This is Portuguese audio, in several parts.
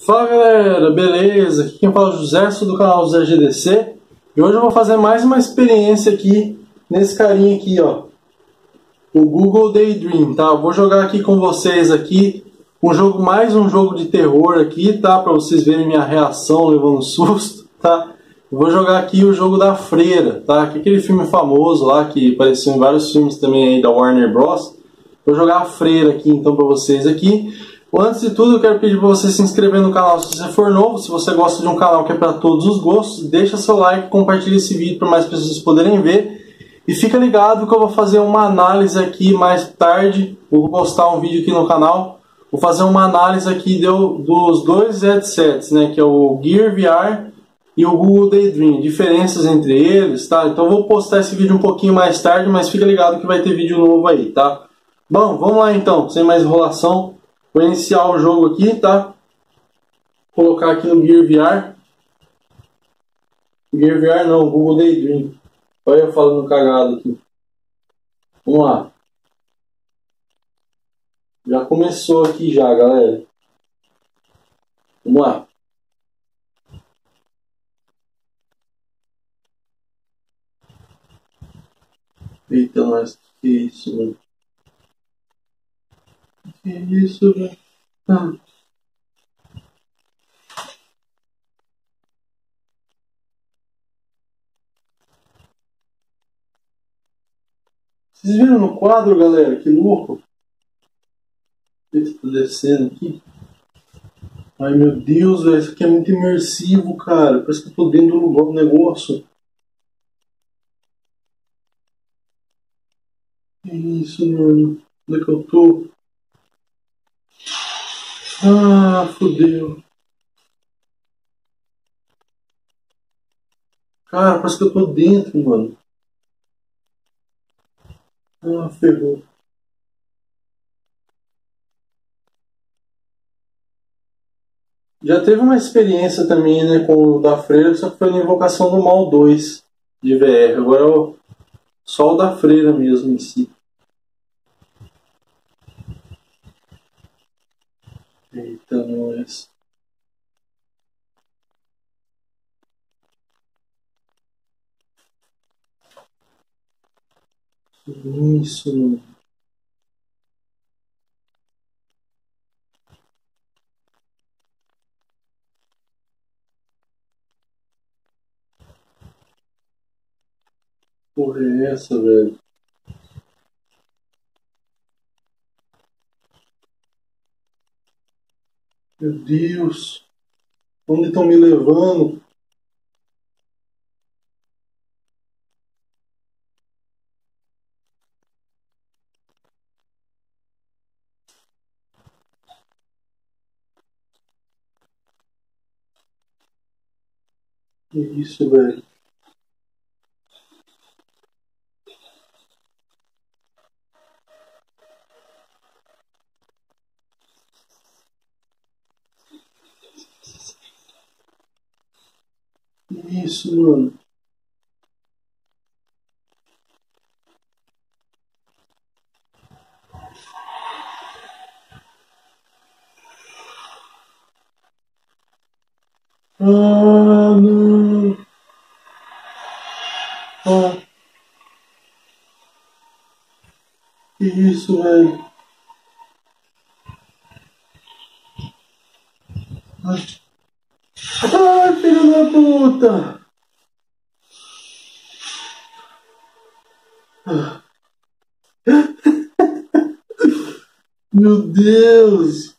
Fala galera, beleza? Aqui quem fala é o José, sou do canal José GDC. E hoje eu vou fazer mais uma experiência aqui nesse carinha aqui, ó, o Google Daydream, tá? Eu vou jogar aqui com vocês aqui mais um jogo de terror aqui, tá? Para vocês verem minha reação levando susto, tá? Eu vou jogar aqui o jogo da Freira, tá? Que é aquele filme famoso lá que apareceu em vários filmes também aí da Warner Bros. Vou jogar a Freira aqui então para vocês aqui. Antes de tudo, eu quero pedir para você se inscrever no canal se você for novo. Se você gosta de um canal que é para todos os gostos, deixa seu like, compartilha esse vídeo para mais pessoas poderem ver. E fica ligado que eu vou fazer uma análise aqui mais tarde. Vou postar um vídeo aqui no canal. Vou fazer uma análise aqui dos dois headsets, né? Que é o Gear VR e o Google Daydream. Diferenças entre eles, tá? Então eu vou postar esse vídeo um pouquinho mais tarde, mas fica ligado que vai ter vídeo novo aí, tá? Bom, vamos lá então, sem mais enrolação. Vou iniciar o jogo aqui, tá? Vou colocar aqui no Gear VR. Gear VR não, Google Daydream. Olha eu falando cagado aqui. Vamos lá. Já começou aqui já, galera. Vamos lá. Eita, mas que isso, mano? Que isso, velho? Ah. Vocês viram no quadro, galera? Que louco! Ele tá descendo aqui. Ai, meu Deus, velho. Isso aqui é muito imersivo, cara. Parece que eu tô dentro do negócio. Que isso, mano? Onde é que eu tô? Ah, fodeu. Cara, parece que eu tô dentro, mano. Ah, ferrou. Já teve uma experiência também, né, com o da Freira, só que foi na Invocação do Mal 2 de VR. Agora é só o da Freira mesmo em si. Eita, nós. Isso, mano. Porra é essa, velho? Meu Deus. Onde estão me levando? Que isso, velho? Que isso, mano? Ah, não. Ah, que isso, velho? Ai, ai, filho da puta! Ah, meu Deus!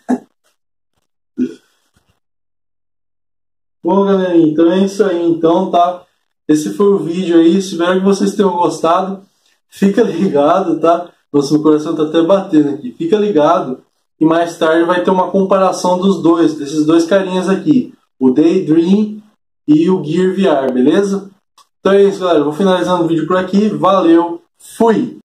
Bom, galerinha, então é isso aí, então, tá? Esse foi o vídeo aí, espero que vocês tenham gostado. Fica ligado, tá? Nossa, meu coração tá até batendo aqui. Fica ligado e mais tarde vai ter uma comparação desses dois carinhas aqui. O Daydream e o Gear VR, beleza? Então é isso, galera. Vou finalizando o vídeo por aqui. Valeu, fui!